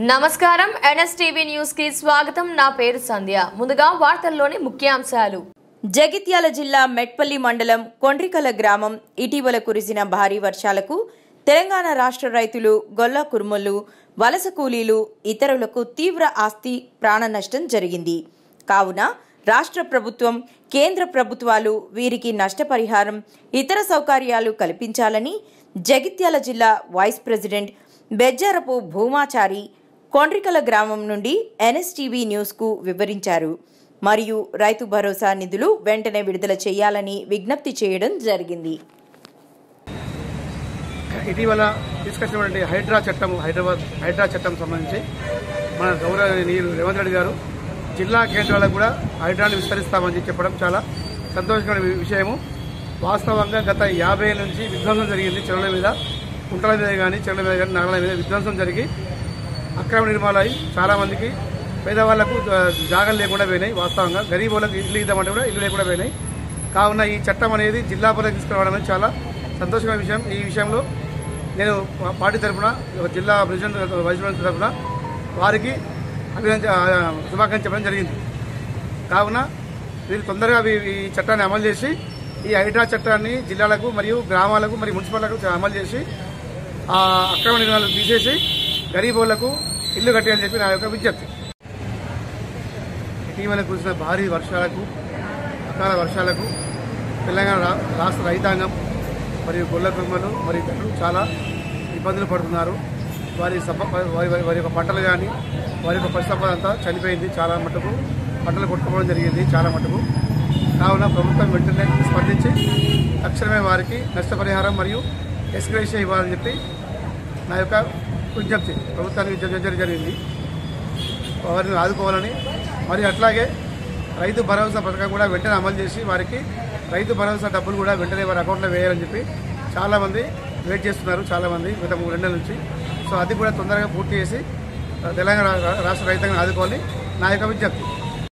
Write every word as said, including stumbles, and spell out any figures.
నమస్కారం NSTV news కి స్వాగతం। నా పేరు సంధ్య। ముందుగా వార్తల్లోని ముఖ్యాంశాలు। జగిత్యాల జిల్లా మెట్పల్లి మండలం కొండ్రికల గ్రామం ఇటీవల కురిసిన భారీ వర్షాలకు తెలంగాణ రాష్ట్ర రైతులు, గొల్ల కుర్మలు, వలస కూలీలు, ఇతరులకు తీవ్ర ఆస్తి ప్రాణ నష్టం జరిగింది। కావున రాష్ట్ర ప్రభుత్వం, కేంద్ర ప్రభుత్వాలు వీరికి నష్టపరిహారం, ఇతర సౌకర్యాలు కల్పించాలని జగిత్యాల జిల్లా వైస్ ప్రెసిడెంట్ బెజ్జారపు భూమాచారి కొండ్రికల గ్రామం నుండి ఎన్ఎస్టీవీ న్యూస్ కు వివరించారు। మరియు రైతు భరోసా నిధులు వెంటనే విడుదల చేయాలని విజ్ఞప్తి చేయడం జరిగింది। ఇటీవల తీసుకొచ్చినటువంటి హైడ్రా చట్టం హైదరాబాద్ హైడ్రా చట్టం సంబంధించి మన గౌరవనీయులు రేవంత్ రెడ్డి గారు జిల్లా కేంద్రాలకు కూడా హైడ్రాను విస్తరిస్తామని చెప్పడం చాలా సంతోషకరమైన విషయము। వాస్తవంగా గత యాభై నుంచి విధ్వంసం జరిగింది। చెరువుల మీద, కుంటల మీద కానీ, చెరువుల మీద కానీ, నగల మీద విధ్వంసం జరిగి అక్రమ నిర్మాణాలు చాలా మందికి, పేదవాళ్లకు జాగాలు లేకుండా పోయినాయి। వాస్తవంగా గరీబులకు ఇల్లు ఇద్దామంటే కూడా ఇల్లు లేకుండా పోయినాయి। కావున ఈ చట్టం అనేది జిల్లా పరిధికి తీసుకురావడం అనేది చాలా సంతోషమైన విషయం। ఈ విషయంలో నేను పార్టీ తరఫున, జిల్లా ప్రెసిడెంట్, వైస్ ప్రెసిడెంట్ తరఫున వారికి అభినంద శుభాకాంక్షలు చెప్పడం జరిగింది। కావున వీరు తొందరగా ఈ చట్టాన్ని అమలు చేసి ఈ హైడ్రా చట్టాన్ని జిల్లాలకు మరియు గ్రామాలకు మరియు మున్సిపాలిటీలకు అమలు చేసి ఆ అక్రమ నిర్మాణాలు తీసేసి గరీబులకు ఇల్లు కట్టాలని చెప్పి నా యొక్క విజ్ఞప్తి। ఇటీవల కురిసిన భారీ వర్షాలకు, అకాల వర్షాలకు తెలంగాణ రాష్ట్ర రైతాంగం మరియు గొల్ల కుర్మలు మరియు ఇతరులు చాలా ఇబ్బందులు పడుతున్నారు। వారి సప వారి వారి యొక్క పంటలు కానీ, వారి యొక్క పశు సంపద అంతా చనిపోయింది। చాలా మటుకు పంటలు కొట్టుకోవడం జరిగింది చాలా మటుకు। కావున ప్రభుత్వం వెంటనే స్పందించి తక్షణమే వారికి నష్టపరిహారం మరియు ఎస్క్రేషన్ ఇవ్వాలని చెప్పి నా యొక్క విజ్ఞప్తి ప్రభుత్వానికి విజ్ఞప్తి జరిగింది। వారిని ఆదుకోవాలని, మరియు అట్లాగే రైతు భరోసా పథకం కూడా వెంటనే అమలు చేసి వారికి రైతు భరోసా డబ్బులు కూడా వెంటనే వారి అకౌంట్లో వేయాలని చెప్పి చాలామంది వెయిట్ చేస్తున్నారు, చాలామంది గత మూడు నెలల నుంచి। సో అది కూడా తొందరగా పూర్తి చేసి తెలంగాణ రాష్ట్ర రైతాంగాన్ని ఆదుకోవాలని నా యొక్క విజ్ఞప్తి।